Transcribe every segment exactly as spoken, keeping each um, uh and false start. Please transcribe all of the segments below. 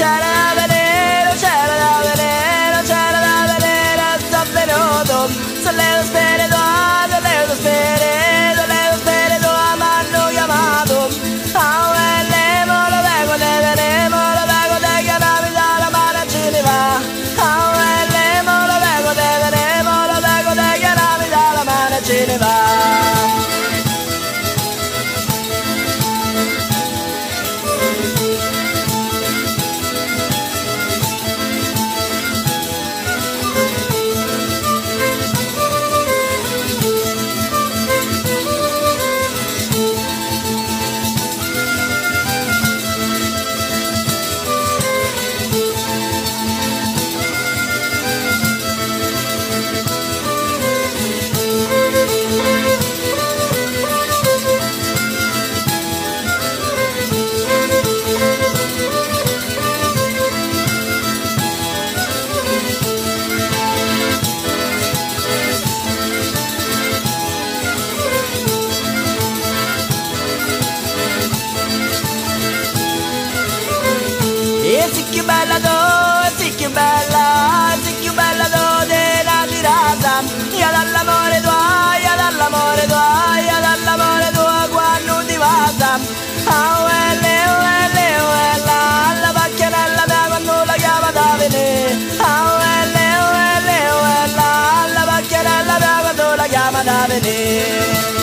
c'era da vedere, c'era da vedere, c'era da vedere, sta venuto, solleva spirito, solleva spirito, solleva spirito, mi hanno chiamato, ah, e le mo lo vengo, le vedemo, lo vengo, te chiamami dalla mano e ce ne va, ah, e le mo lo vengo, te vedemo, lo vengo, te chiamami dalla mano e ce ne va. E sì che bella do, sì che bella, sì che bella do della girata, io dall'amore tua, io dall'amore tua, io dall'amore tua quando ti vada, ah uelle, uelle, uella, la pacchianella mia quando la chiama da venire, ah uelle, uelle, uella, la pacchianella mia quando la chiama da venire.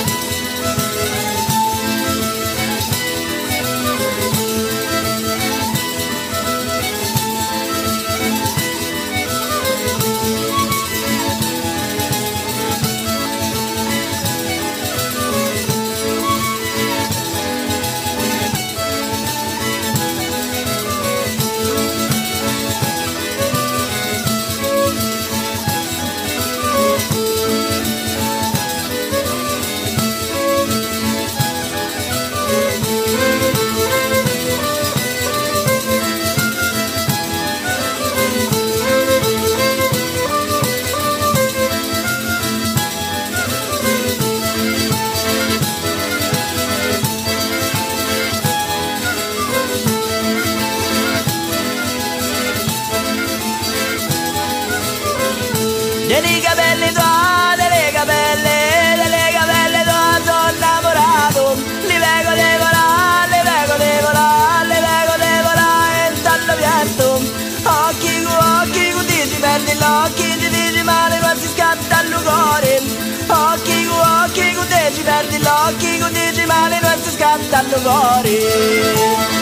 Dei capelli tua, dei capelli, dei capelli tua sono innamorato, li vengo di volare, li vengo di volare, li vengo di volare e tanto pianto, occhi cu occhi cu ti ci perdi l'occhi, ti dici male ma si scatta il cuore, occhi cu occhi cu ti ci perdi l'occhi, cu dici male ma si scatta il cuore.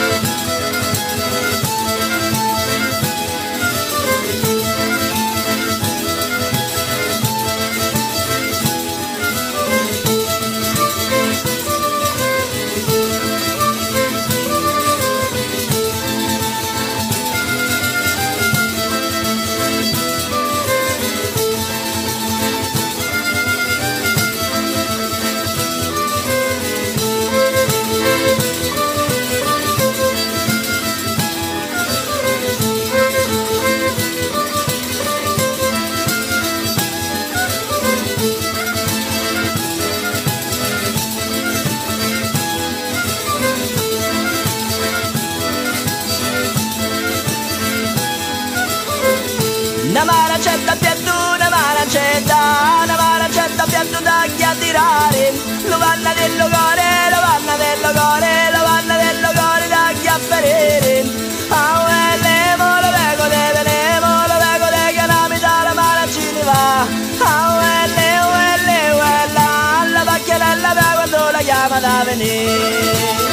Una marancetta piatto, una marancetta, una marancetta piatto da chiattirare, lo vanna del cuore, lo vanna del cuore, lo vanna del cuore da chiafferere, ah uelle, mo lo vengo de venemo, lo vengo de chiamami dalla marancini va, ah uelle, uelle, uella, la pacchianella mia quando la chiama da venire.